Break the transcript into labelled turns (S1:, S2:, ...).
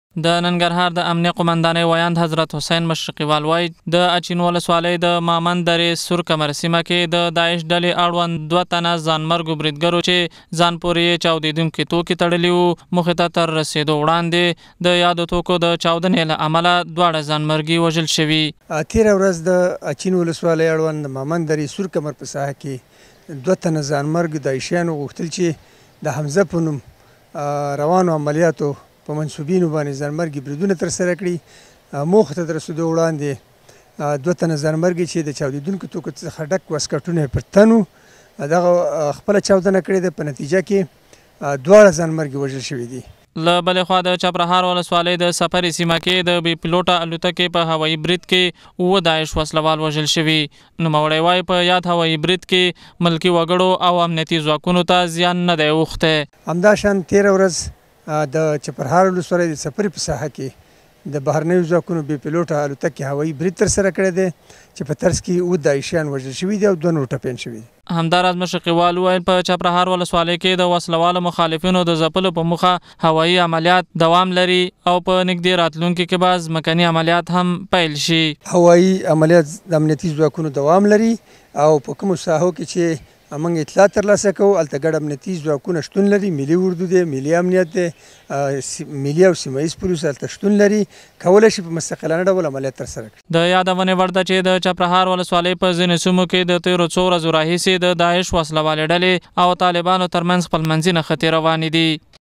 S1: د ننګرهار د امنیه قومندانۍ ویاند حضرت حسین مشرقیوال وایي د اچین ولسوالۍ د مامن درې سور کمر سیمه کې د داعش ډلې اړوند 2 تنه ځانمرګو بریدګرو چې ځان پورې یې چاودېدونکي توکي تړلي وو موخې ته تر رسېدو وړاندې د یادو توکو د چاودنې له امله دواړه ځانمرګي وژل شوي.
S2: تېره ورځ د اچین ولسوالۍ اړوند د مامن درې سور کمر په ساحه کې 2 تنه ځانمرګ داعشیانو غوښتل چې د حمزه په نوم روانو عملیاتو په منصوبینو باندې ځانمرګي بریدونه ترسره کړي. موخې ته د رسېدو وړاندې 2 تنه ځانمرګي چې د چاودېدونکو توکو څخه ډک واسکټونه یې پر تن وو دغه خپله چاودنه کړې ده. په نتیجه کې دواړه ځانمرګي وژل شوي دي.
S1: له بلې خوا د چپرهار ولسوالۍ د سفرې سیمه کې د بې پیلوټه الوتکې په هوایي برید کې 7 داعش وسلوال وژل شوي. نوموړی وایي په یاد هوایي برید کې ملکي وګړو او امنیتي ځواکونو ته زیان نه دی اوښتی.
S2: همداشان تېره ورځ د چپرهار ولسوالۍ د سفرې په ساحه کې د بهرنیو ځواکونو بې پیلوټه الوتکې هوایي برید ترسره کړی دی چې په ترڅ کې 7 داعشیان وژل شوي دي او 2 نور ټپیان شوي دي.
S1: همداراز مشرقیوال وویل په چپرهار ولسوالۍ کې د وسلوالو مخالفینو د ځپلو په موخه هوایي عملیات دوام لري او په نږدې راتلونکي کې به ځمکني عملیات هم پیل شي.
S2: هوایي عملیات د امنیتي ځواکونو دوام لري او په کومو ساحو کې چې موږ اطلاع ترلاسه کوو هلته ګډ امنیتي ځواکونه شتون لري. ملي اردو دی، ملي امنیت دی، ملي او سیمه ییز پولیس هلته شتون لري، کولی شي په مستقلانه ډول عملیات ترسره کړي.
S1: د یادونې وړ ده چې د چپرهار ولسوالۍ په ځینې سیمو کې د تېرو څو ورځو راهیسې د داعش وسلوالې ډلې او طالبانو ترمنځ خپلمنځي نښتې روانې دي.